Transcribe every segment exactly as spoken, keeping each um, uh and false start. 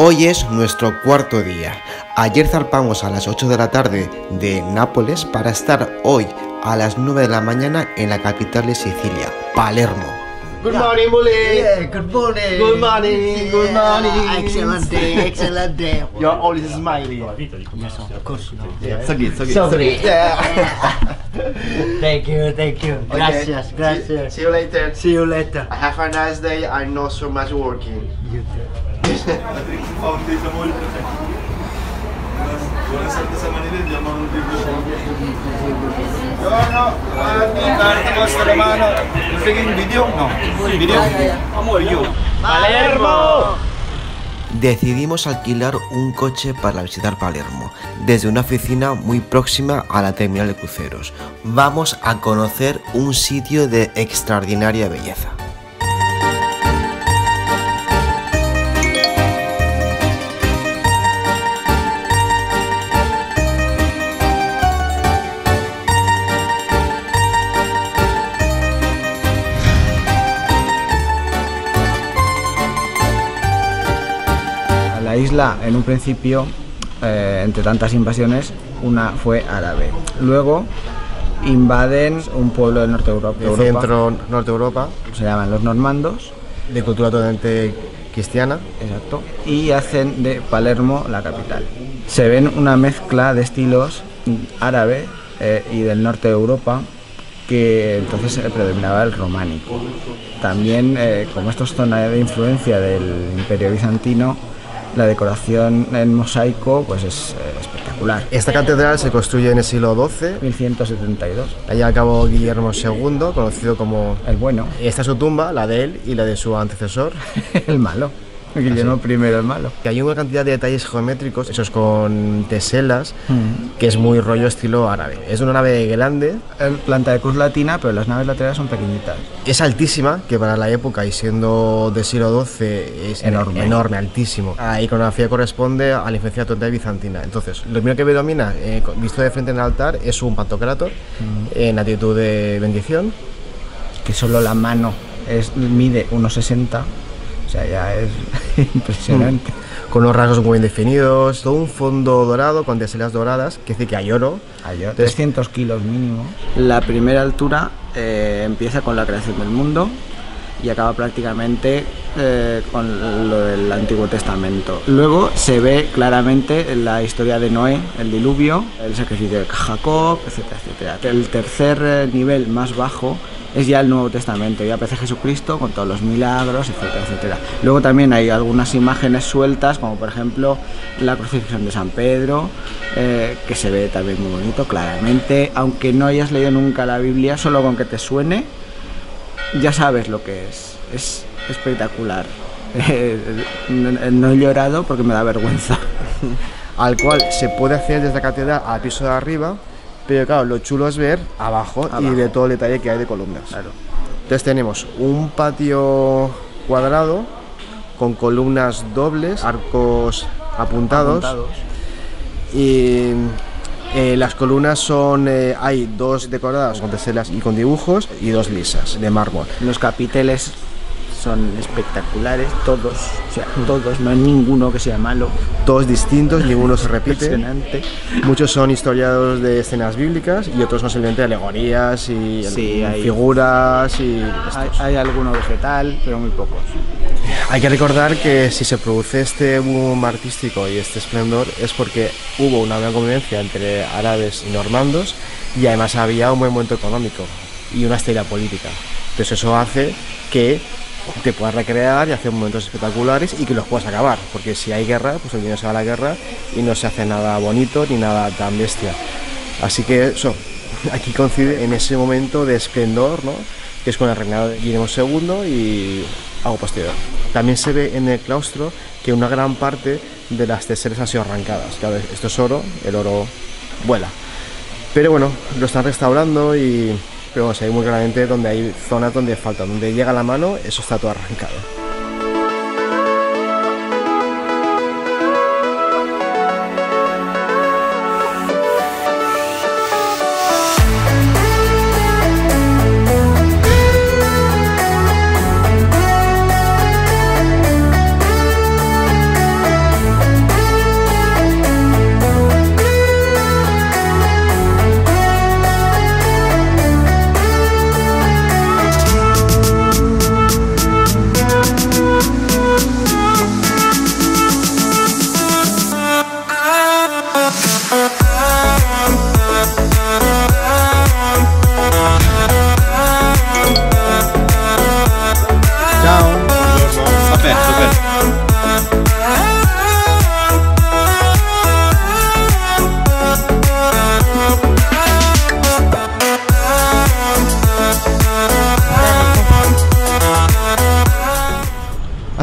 Hoy es nuestro cuarto día. Ayer zarpamos a las ocho de la tarde de Nápoles para estar hoy a las nueve de la mañana en la capital de Sicilia, Palermo. Good morning, Bully. Yeah, good morning. Good morning. Good morning. Yeah, excellent day, excellent day. You're always smiling. Yes, of course. No. Yeah. So good, so good. So good. Yeah. Thank you, thank you. Okay. Gracias, See, gracias. see you later. See you later. Have a nice day. I know so much working. You too. Buongiorno, guardi, la mano. Freaking video, no. Video. Amor, you. Palermo. Decidimos alquilar un coche para visitar Palermo, desde una oficina muy próxima a la terminal de cruceros. Vamos a conocer un sitio de extraordinaria belleza. La isla, en un principio, eh, entre tantas invasiones, una fue árabe. Luego invaden un pueblo del norte de Europa, El centro norte de Europa, se llaman los normandos, de cultura totalmente cristiana. exacto, y hacen de Palermo la capital. Se ven una mezcla de estilos árabe eh, y del norte de Europa, que entonces eh, predominaba el románico. También, eh, como esto es zona de influencia del Imperio bizantino, la decoración en mosaico pues es eh, espectacular. Esta catedral se construye en el siglo doce. mil ciento setenta y dos. La lleva a cabo Guillermo segundo, conocido como... El bueno, Esta es su tumba, la de él y la de su antecesor. el malo. Guillermo primero el malo. Que hay una cantidad de detalles geométricos, hechos con teselas, Mm. que es muy rollo estilo árabe. Es una nave grande, El planta de cruz latina, pero las naves laterales son pequeñitas. es altísima, que para la época y siendo del siglo doce es Enorme. enorme, altísimo. La iconografía corresponde a la influencia total bizantina. Entonces, lo primero que predomina, eh, visto de frente en el altar, es un pantocrátor Mm. en actitud de bendición. Que solo la mano es, mide uno sesenta, o sea, ya es impresionante. Con unos rasgos muy bien definidos, todo un fondo dorado con teselas doradas, que dice que hay oro. Hay trescientos kilos mínimo. La primera altura eh, empieza con la creación del mundo y acaba prácticamente eh, con lo del Antiguo Testamento. Luego se ve claramente la historia de Noé, el diluvio, el sacrificio de Jacob, etcétera, etcétera. El tercer eh, nivel más bajo es ya el Nuevo Testamento, ya aparece Jesucristo con todos los milagros, etcétera, etcétera. Luego también hay algunas imágenes sueltas, como por ejemplo la crucifixión de San Pedro, eh, que se ve también muy bonito, claramente. Aunque no hayas leído nunca la Biblia, solo con que te suene, ya sabes lo que es. Es espectacular. Eh, no, no he llorado porque me da vergüenza. Al cual se puede acceder desde la catedral al piso de arriba, pero claro, lo chulo es ver abajo, Abajo. y de todo el detalle que hay de columnas. Claro. Entonces tenemos un patio cuadrado con columnas dobles, arcos apuntados, Apuntados. y eh, las columnas son, eh, hay dos decoradas con teselas y con dibujos y dos lisas de mármol. Los capiteles son espectaculares, todos, o sea, todos, no hay ninguno que sea malo. Todos distintos, ninguno se repite. Impresionante. Muchos son historiados de escenas bíblicas y otros son simplemente alegorías y Sí, hay- figuras y Hay, estos. hay alguno vegetal, pero muy pocos. Hay que recordar que si se produce este boom artístico y este esplendor es porque hubo una gran convivencia entre árabes y normandos y además había un buen momento económico y una estabilidad política. Entonces eso hace que te puedas recrear y hacer momentos espectaculares y que los puedas acabar, porque si hay guerra, pues el dinero se va a la guerra y no se hace nada bonito ni nada tan bestia. Así que eso, aquí coincide en ese momento de esplendor, ¿no?, que es con el reinado de Guillermo segundo y algo posterior. También se ve en el claustro que una gran parte de las teselas han sido arrancadas. Claro, esto es oro, el oro vuela. Pero bueno, lo están restaurando y... Pero bueno, se ve muy claramente donde hay zonas donde falta, donde llega la mano, eso está todo arrancado.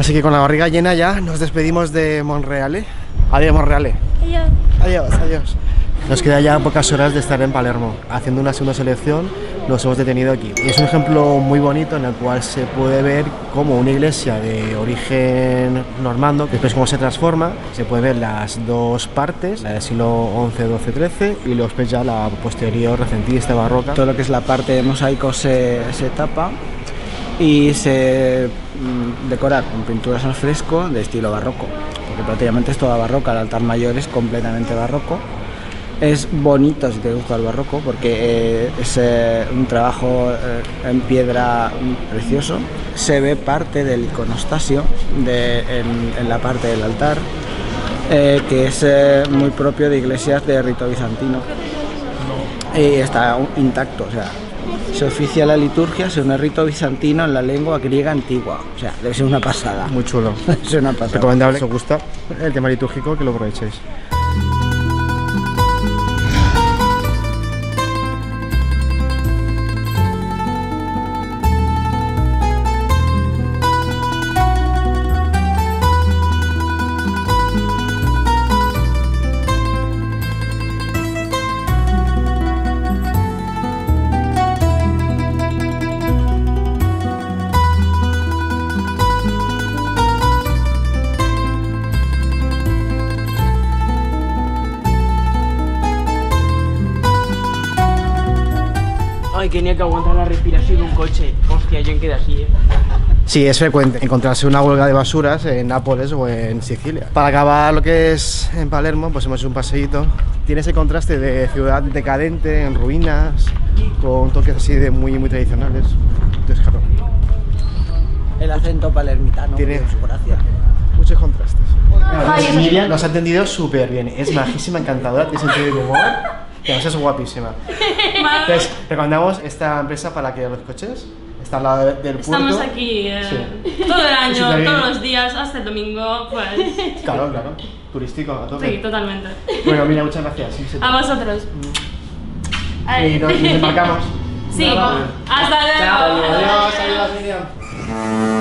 Así que con la barriga llena ya nos despedimos de Monreale. Adiós, Monreale. Adiós. Adiós, adiós. Nos queda ya pocas horas de estar en Palermo. Haciendo una segunda selección nos hemos detenido aquí. Y es un ejemplo muy bonito en el cual se puede ver cómo una iglesia de origen normando, después cómo se transforma, se puede ver las dos partes, la del siglo once, doce, trece y luego después ya la posterior recentista barroca. Todo lo que es la parte de mosaico se, se tapa y se mm, decora con pinturas al fresco de estilo barroco, porque prácticamente es toda barroca. El altar mayor es completamente barroco. Es bonito si te gusta el barroco porque eh, es eh, un trabajo eh, en piedra precioso. Se ve parte del iconostasio de, en, en la parte del altar, eh, que es eh, muy propio de iglesias de rito bizantino y está intacto. O sea, se oficia la liturgia según el rito bizantino en la lengua griega antigua. O sea, debe ser una pasada. Muy chulo. Debe ser una pasada. Recomendable. Si os gusta el tema litúrgico, que lo aprovechéis. Ay, tenía que aguantar la respiración de un coche. Hostia, yo quedé así, eh. Sí, es frecuente encontrarse una huelga de basuras en Nápoles o en Sicilia. Para acabar lo que es en Palermo, pues hemos hecho un paseíto. Tiene ese contraste de ciudad decadente, en ruinas, con toques así de muy, muy tradicionales. Entonces, claro, El acento palermitano Tiene- tiene su gracia. muchos contrastes. Ay, Miriam nos ha entendido súper bien. Es majísima, encantadora, tiene sentido de humor. Que además es guapísima. Entonces, recomendamos esta empresa para que los coches. Está al lado de- del puerto. Estamos aquí eh, Sí. todo el año, Súper bien. todos los días, hasta el domingo, pues Claro, claro. Turístico, a tope. sí, totalmente. Bueno, mira, muchas gracias. Sí, se te- A vosotros. Y nos, nos embarcamos. Sí, hasta luego. Adiós, adiós, Miriam.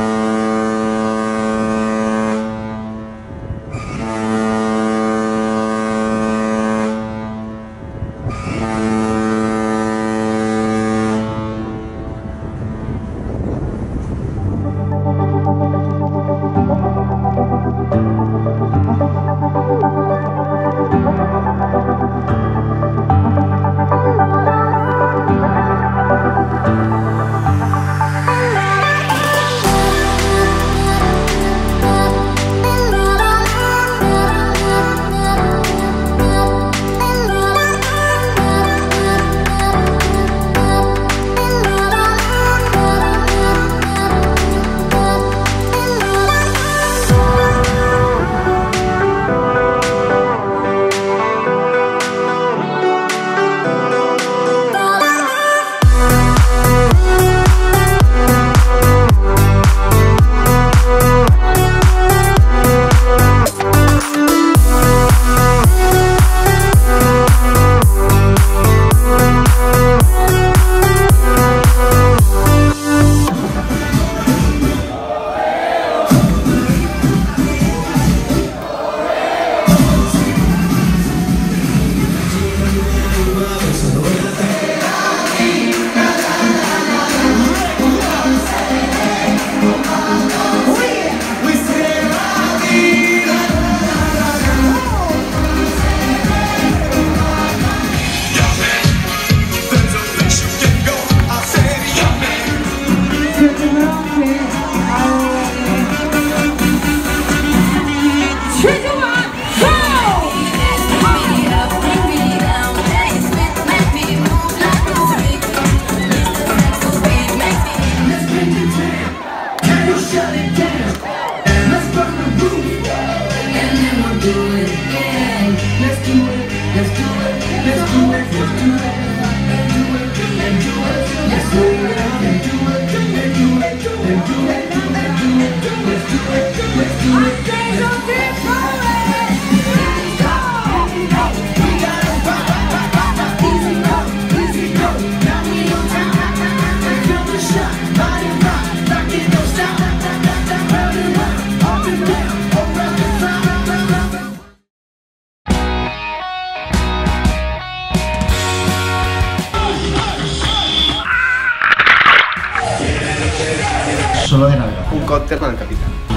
Solo de navegación. Un cóctel con el capitán.